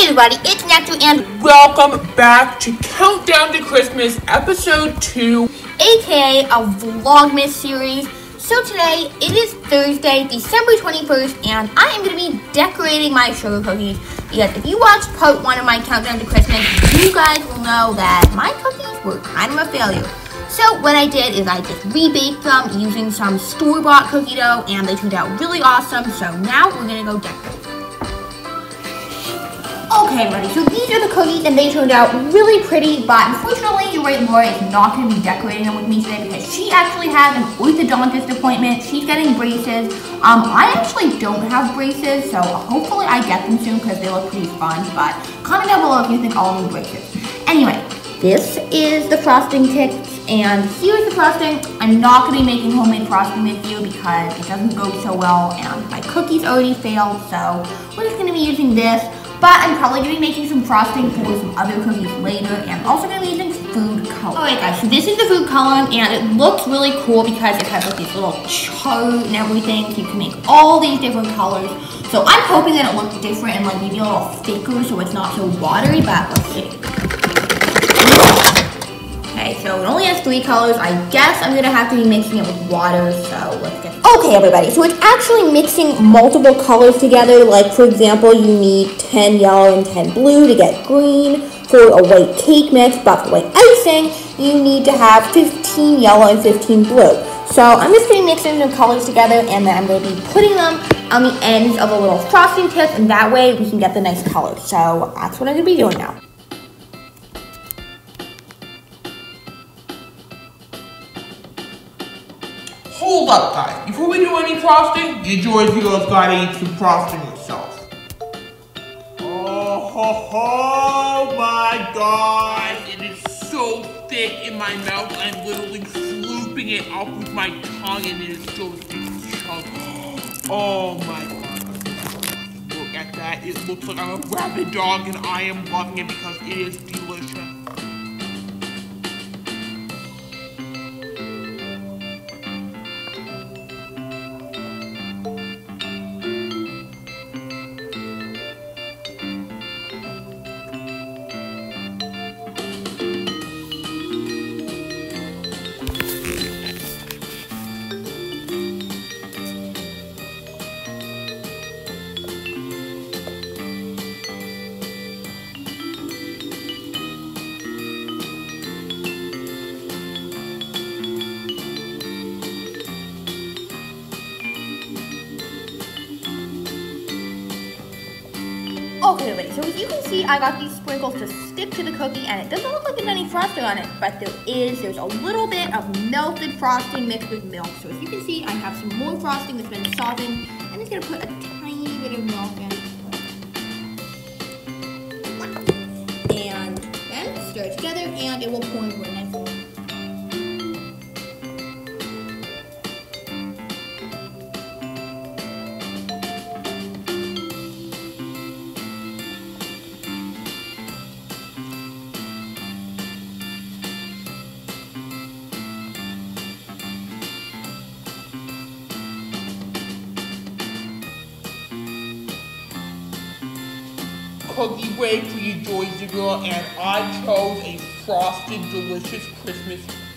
Hey everybody, it's Nectar and welcome back to Countdown to Christmas episode 2, aka a Vlogmas series. So today, it is Thursday, December 21st, and I am going to be decorating my sugar cookies. Because if you watched part 1 of my Countdown to Christmas, you guys will know that my cookies were kind of a failure. So what I did is I just rebaked them using some store-bought cookie dough, and they turned out really awesome. So now we're going to go decorate. Okay, everybody, so these are the cookies, and they turned out really pretty, but unfortunately, your right Laura is not going to be decorating them with me today because she actually has an orthodontist appointment. She's getting braces. I actually don't have braces, so hopefully I get them soon because they look pretty fun, but comment down below if you think I'll need braces. Anyway, this is the frosting kit, and here's the frosting. I'm not going to be making homemade frosting with you because it doesn't go so well, and my cookies already failed, so we're just going to be using this. But I'm probably going to be making some frosting for some other cookies later, and I'm also going to be using food coloring. Alright guys, so this is the food coloring, and it looks really cool because it has like these little chart and everything, so you can make all these different colors. So I'm hoping that it looks different and like maybe a little thicker so it's not so watery, but let's see. Okay, so it only has 3 colors. I guess I'm going to have to be mixing it with water, so let's get started. Okay, everybody, so it's actually mixing multiple colors together. Like, for example, you need 10 yellow and 10 blue to get green for a white cake mix, but for white icing, you need to have 15 yellow and 15 blue. So I'm just going to be mixing some colors together, and then I'm going to be putting them on the ends of the little frosting tips, and that way we can get the nice colors. So that's what I'm going to be doing now. Hold up guys, before we do any frosting, you George girls gotta eat some frosting yourself. Oh my god, it is so thick in my mouth, I'm literally slooping it up with my tongue and it is so thick. Oh my god, look at that, it looks like I'm a rabid dog and I am loving it because it is delicious. Okay, wait, so as you can see, I got these sprinkles to stick to the cookie, and it doesn't look like there's any frosting on it, but there's a little bit of melted frosting mixed with milk. So as you can see, I have some more frosting that's been softened. I'm just gonna put a tiny bit of milk in. And then stir it together, and it will pour into a nice little. Cookie break for you Georgia girl, and I chose a frosted delicious Christmas.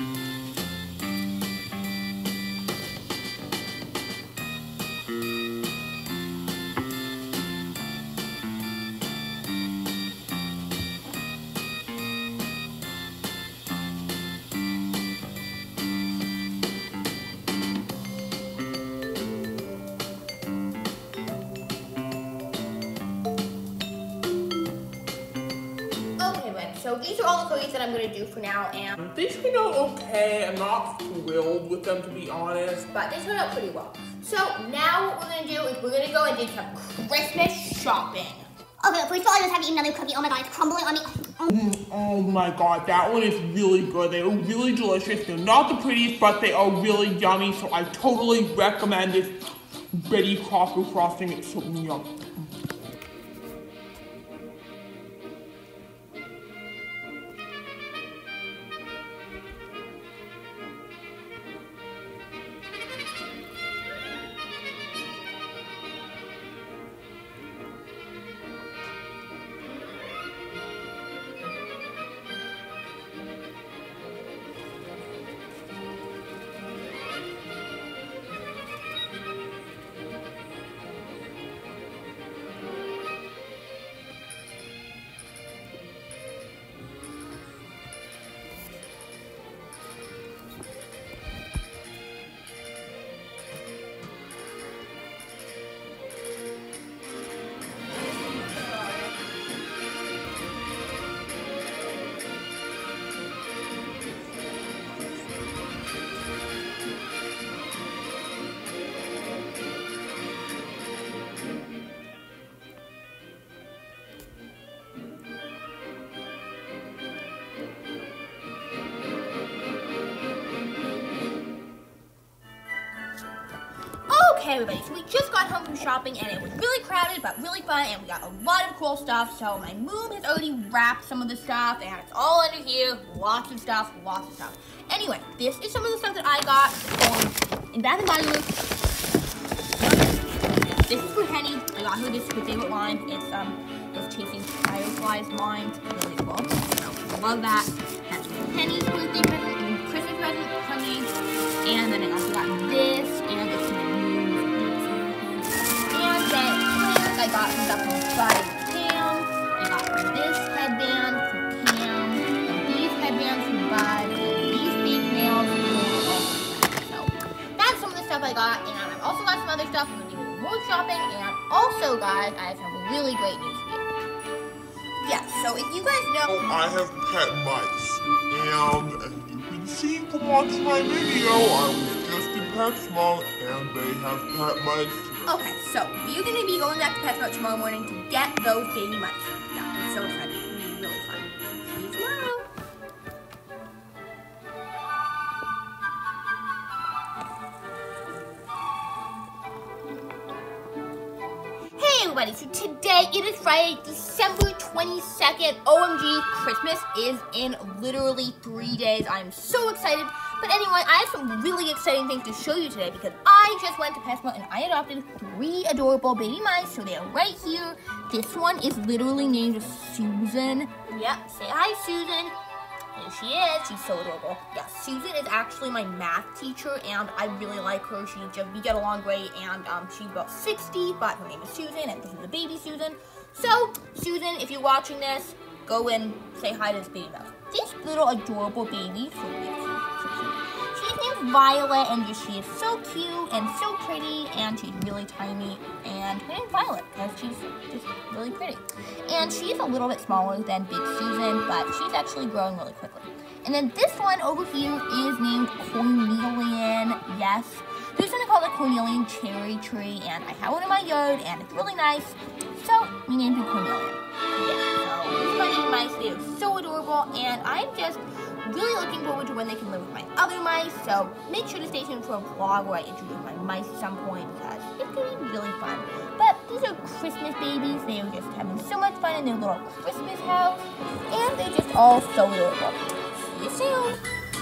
So these are all the cookies that I'm going to do for now, and they turned out okay. I'm not thrilled with them, to be honest, but they turned out pretty well. So now what we're going to do is we're going to go and do some Christmas shopping. Okay, first of all, I just have to eat another cookie. Oh my god, it's crumbling on me. Oh my god, that one is really good. They are really delicious. They're not the prettiest, but they are really yummy, so I totally recommend it. Betty Crocker frosting, it's so yummy. Okay everybody, so we just got home from shopping and it was really crowded but really fun and we got a lot of cool stuff. So my mom has already wrapped some of the stuff and it's all under here. Lots of stuff, lots of stuff. Anyway, this is some of the stuff that I got in Bath and Body Works. This is for Henny. I got her this her favorite line. It's those chasing fireflies lines. Really cool. So I love that. That's Henny's birthday present and Christmas present from me. And then I also got this and this to my move. And then I got some stuff from Body Cam. I got this headband from Cam. And these headbands from Bud. And these fake nails from So that's some of the stuff I got. And I've also got some other stuff. I'm going to do more shopping. And also, guys, I have some really great news for you. Yeah, so if you guys know... I have pet mice. And... see from watching my video, I was just in Petsmart and they have pet mice. Okay, so we're going to be going back to Petsmart tomorrow morning to get those baby mice. Yeah, I'm so excited. It's going to be really fun. See you tomorrow. Hey everybody, so today it is Friday, December 22nd. OMG, Christmas is in literally 3 days. I'm so excited. But anyway, I have some really exciting things to show you today because I just went to Petsmart and I adopted 3 adorable baby mice. So they are right here. This one is literally named Susan. Yep, say hi Susan. Here she is. She's so adorable. Yeah, Susan is actually my math teacher, and I really like her. We get along great, and she's about 60, but her name is Susan, and this is the baby Susan. So, Susan, if you're watching this, go and say hi to this baby mouse. This little adorable baby, so cute. She's named Violet, and she is so cute and so pretty, and she's really tiny, and her name's Violet because she's just really pretty. And she's a little bit smaller than Big Susan, but she's actually growing really quickly. And then this one over here is named Cornelian. Yes, this one is called a Cornelian cherry tree, and I have one in my yard, and it's really nice. So we named him Cornelian. Yeah, so these are my baby mice. They are so adorable, and I'm just really looking forward to when they can live with my other mice, so make sure to stay tuned for a vlog where I introduce my mice at some point because it's going to be really fun. But these are Christmas babies. They are just having so much fun in their little Christmas house, and they're just all so adorable. See you soon!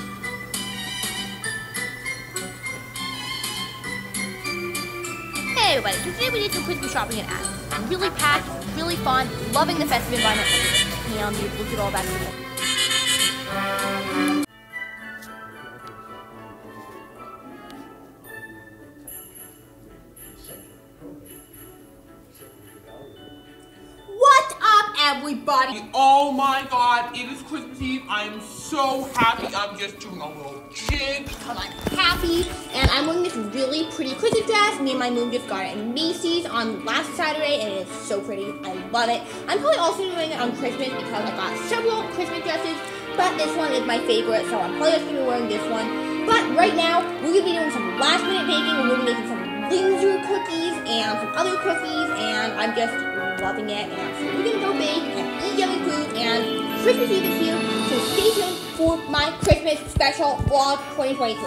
Hey everybody, so today we did some Christmas shopping at Aspen. Really packed, really fun, loving the festive environment. And look at all that stuff. Everybody. Oh my god, it is Christmas Eve. I am so happy. I'm just doing a little jig. Come on, happy. And I'm wearing this really pretty Christmas dress. Me and my mom just got it in Macy's on last Saturday, and it is so pretty. I love it. I'm probably also doing it on Christmas because I got several Christmas dresses, but this one is my favorite, so I'm probably just going to be wearing this one. But right now, we're going to be doing some last minute baking. We're going to be making some Windsor cookies and some other cookies, and I'm just loving it. And so we're gonna go bake and eat yummy food, and Christmas Eve is here, so stay tuned for my Christmas special vlog 2023.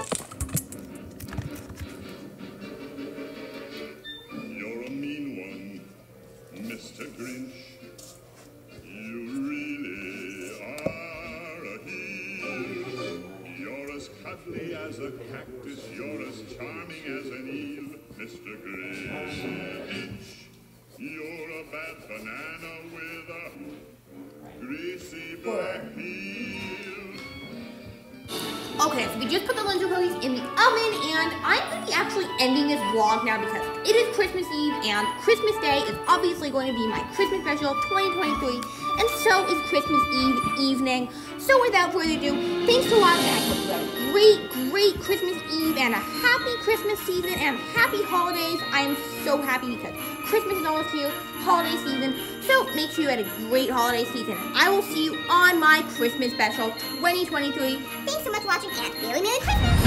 You're a mean one, Mr. Grinch. You really are a heel. You're as cuddly as a cactus, you're as charming as an eel, Mr. Grinch. You're a bad banana with a greasy black peel. Okay, so we just put the Windsor cookies in the oven, and I'm going to be actually ending this vlog now because it is Christmas Eve, and Christmas Day is obviously going to be my Christmas special 2023, and so is Christmas Eve evening. So without further ado, thanks for watching. I hope you have a great Christmas Eve and a happy Christmas season and happy holidays. I am so happy because Christmas is almost here, holiday season. So make sure you had a great holiday season. I will see you on my Christmas special 2023. Thanks so much for watching, and very Merry Christmas!